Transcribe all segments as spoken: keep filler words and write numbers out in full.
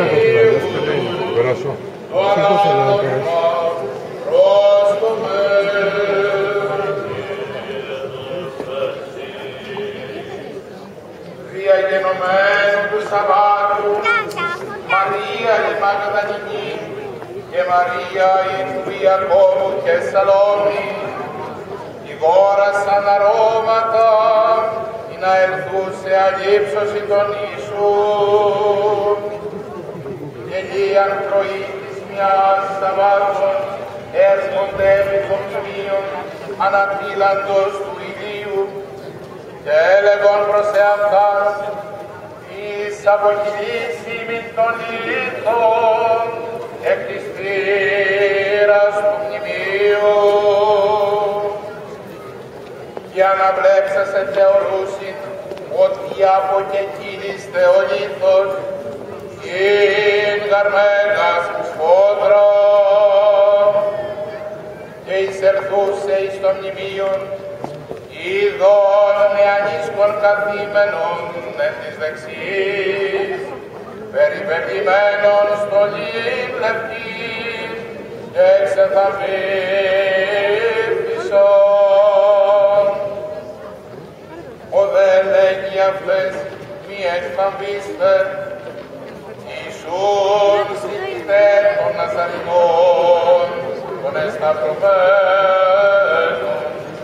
Διαγενωμένου του Σαββάτου, Μαρία η Μαγδαληνή και Μαρία η του Ιακώβου και Σαλόμη, ηγόρασαν αρώματα, ή να ερθούσε αλήψωση των Ιησούν. Και λίαν πρωί της μιας Σαββάτων έρχονται επί των μνημείων αναπήλαντος του ηλίου, και έλεγον προς εαυτάς, εις αποκυλής ημιν των λίθων εκ της θύρας του μνημείου. Για να βλέψασε θεωρούσιν ότι αποκεκύλιστε ο λίθος ειν γαρμένας σφόδρα, και εισερθούσε εις το μνημείον είδων νεανίσκων καθήμενων εν της δεξής, περιπετειμένων στολήν λευκής, και εξεθαμβήθησον. Ο δε λέγει αυτές μη εκθαμβήστε, Ιησούν συντητέ των Ναζαρηνών, των εσταυρωμένων,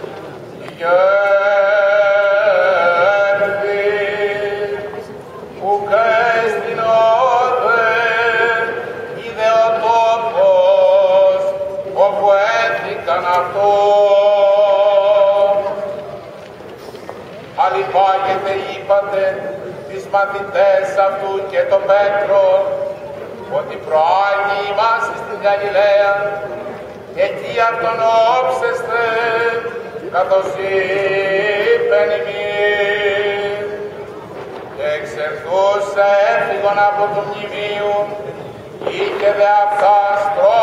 γέρθη, ουκ έστιν όδεν, είδε ο τόπος, όπου έθηκαν αυτό. Αλληπάγετε είπατε τις μαθητές αυτού και τον Πέτρο, ότι προάγει ημάς στην Γαλιλαία, εκεί αυτον όψεστε, καθώς είπεν ημίν. Και εξερθούσα έφυγον από του μνημείου, είχε δε αυτάς